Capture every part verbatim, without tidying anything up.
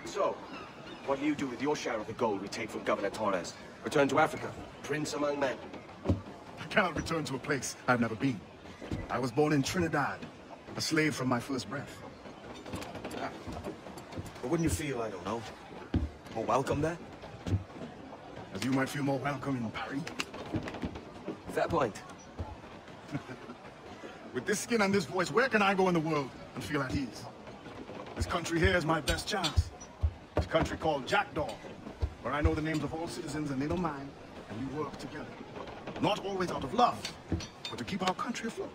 So, what do you do with your share of the gold we take from Governor Torres? Return to Africa, prince among men? I cannot return to a place I've never been. I was born in Trinidad, a slave from my first breath. Ah. But wouldn't you feel, I don't know, more welcome there? As you might feel more welcome in Paris. Fair point. With this skin and this voice, where can I go in the world and feel at ease? This country here is my best chance. This country called Jackdaw, where I know the names of all citizens and they don't mind, and we work together. Not always out of love, but to keep our country afloat.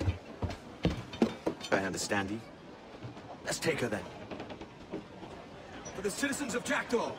I understand you. Let's take her then. For the citizens of Jackdaw!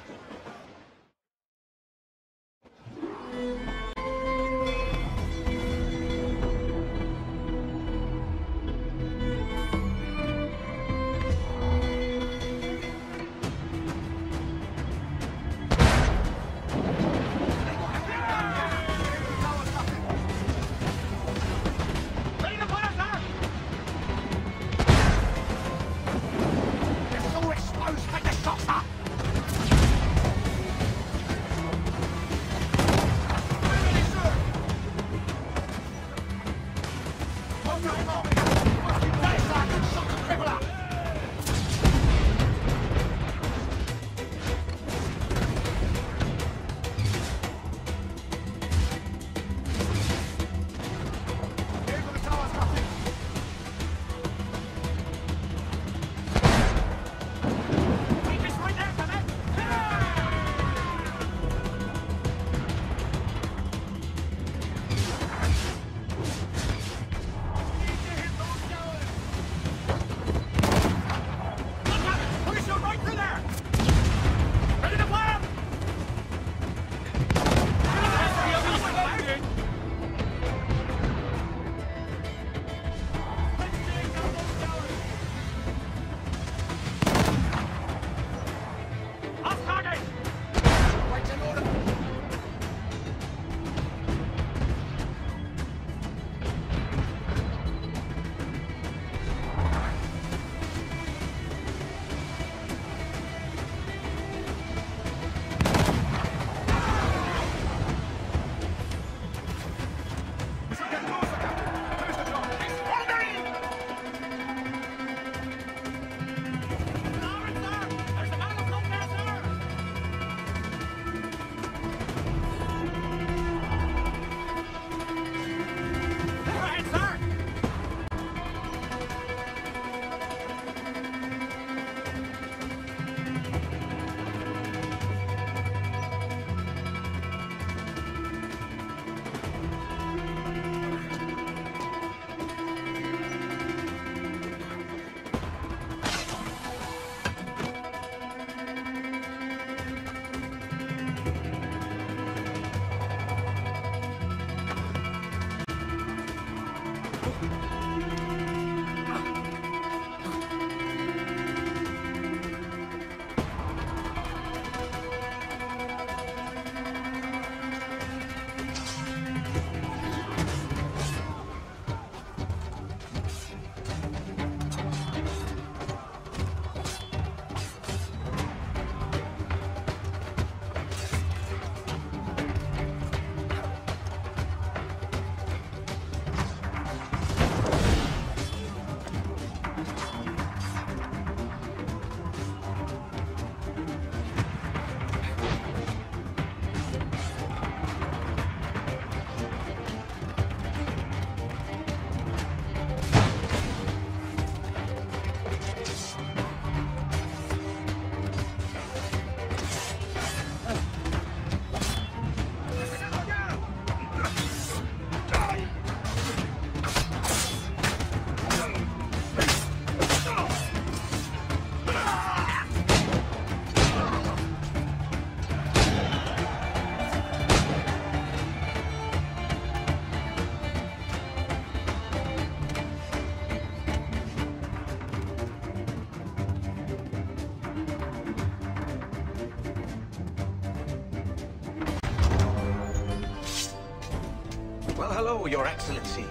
Hello, Your Excellency.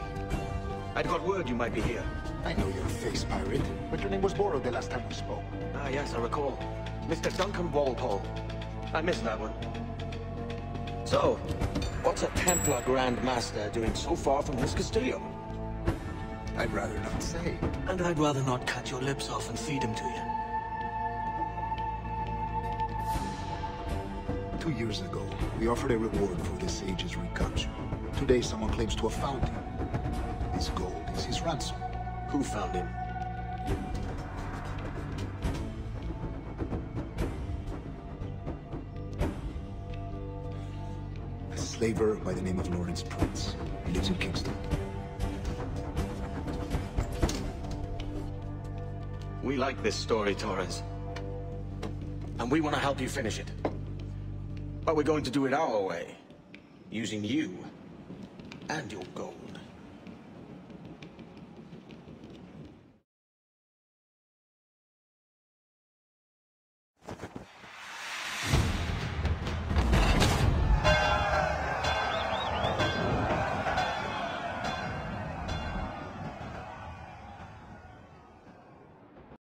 I'd got word you might be here. I know your face, pirate, but your name was borrowed the last time we spoke. Ah, yes, I recall. Mister Duncan Walpole. I missed that one. So, what's a Templar Grand Master doing so far from his Castillo? I'd rather not say. And I'd rather not cut your lips off and feed him to you. Two years ago, we offered a reward for the sage's recapture. Today, someone claims to have found him. This gold is his ransom. Who found him? A slaver by the name of Lawrence Prince. He lives in Kingston. We like this story, Torres. And we want to help you finish it. But we're going to do it our way. Using you. And your gold.